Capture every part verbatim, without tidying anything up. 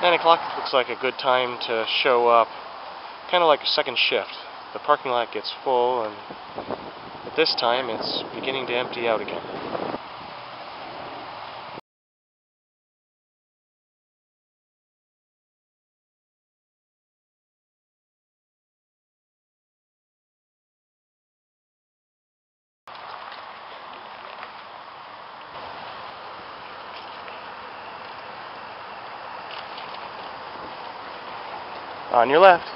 nine o'clock looks like a good time to show up, kind of like a second shift. The parking lot gets full, and at this time it's beginning to empty out again. On your left.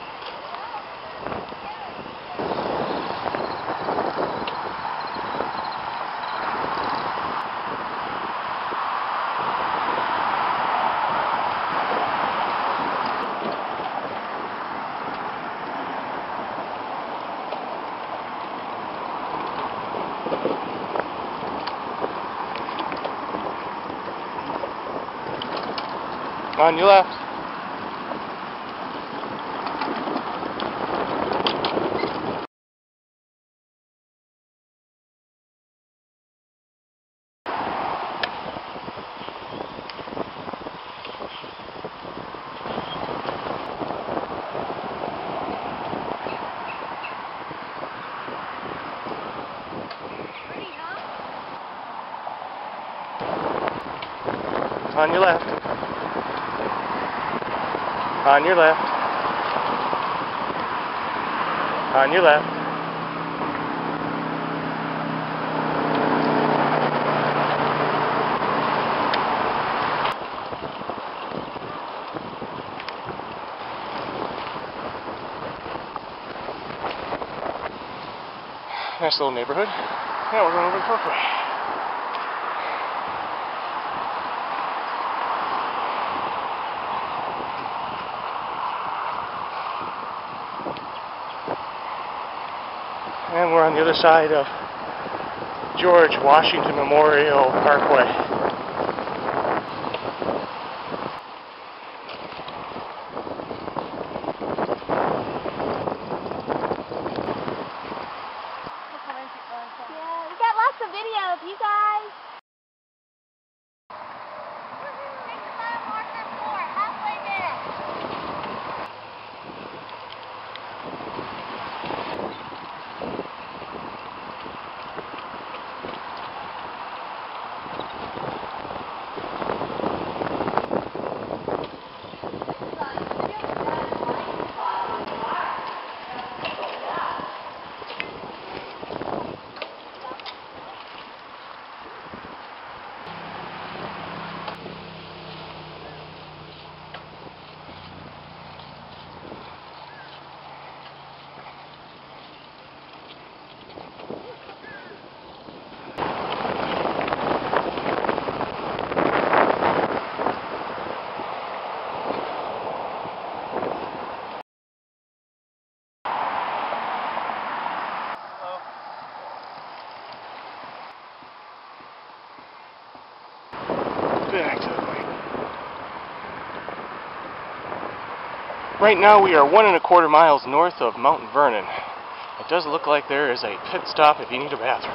On your left. On your left. On your left. On your left. Nice little neighborhood. Now we're going over the Beltway. And we're on the other side of George Washington Memorial Parkway. Yeah, we got lots of video of you guys. Take the mile marker four, halfway there. Back to the right. Right now we are one and a quarter miles north of Mount Vernon. It does look like there is a pit stop if you need a bathroom.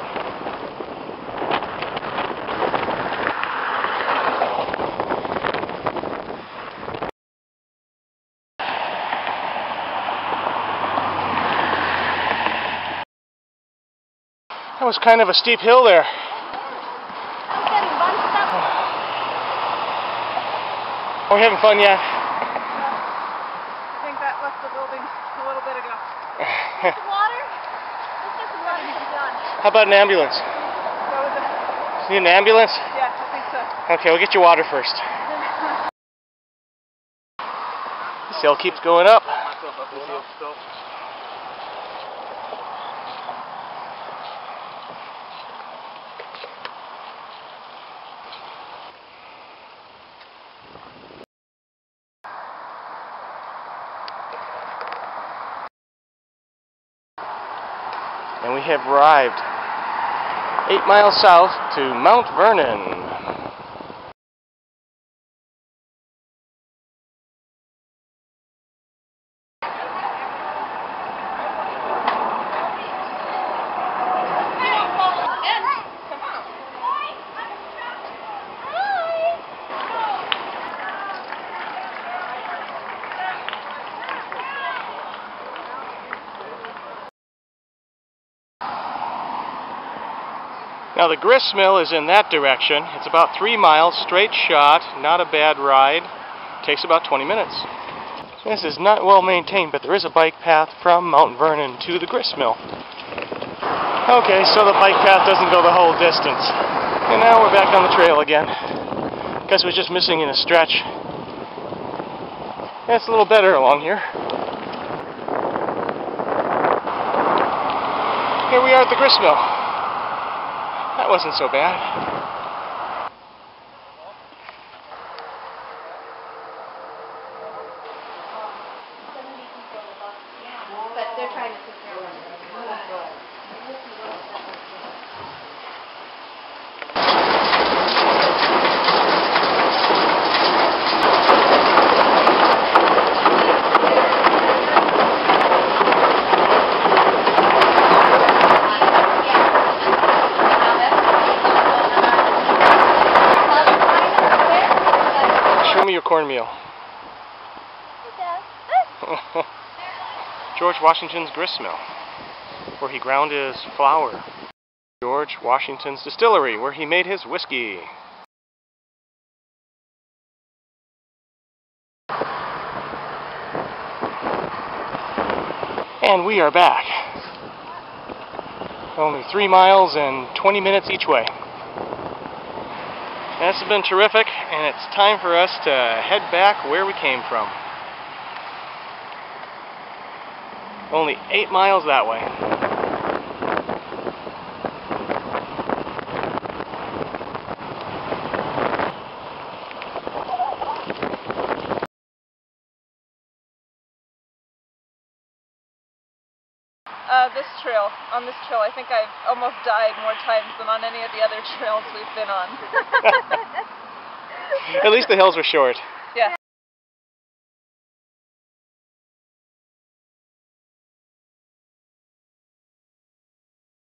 That was kind of a steep hill there. Are we having fun yet? Yeah. I think that left the building a little bit ago. Some water? Let's get some water to be done. How about an ambulance? Go with it. Need an ambulance? Yeah, I think so. Okay, we'll get you water first. This hill keeps going up. And we have arrived eight miles south to Mount Vernon. Now the grist mill is in that direction. It's about three miles, straight shot, not a bad ride. Takes about twenty minutes. This is not well maintained, but there is a bike path from Mount Vernon to the grist mill. Okay, so the bike path doesn't go the whole distance. And now we're back on the trail again. Guess we're just missing in a stretch. Yeah, it's a little better along here. Here we are at the grist mill. That wasn't so bad. But they're trying to take care of it. Show me your cornmeal. George Washington's grist mill, where he ground his flour. George Washington's Distillery, where he made his whiskey. And we are back. Only three miles and twenty minutes each way. And this has been terrific, and it's time for us to head back where we came from. Only eight miles that way. Uh, this trail, on this trail, I think I've almost died more times than on any of the other trails we've been on. At least the hills were short.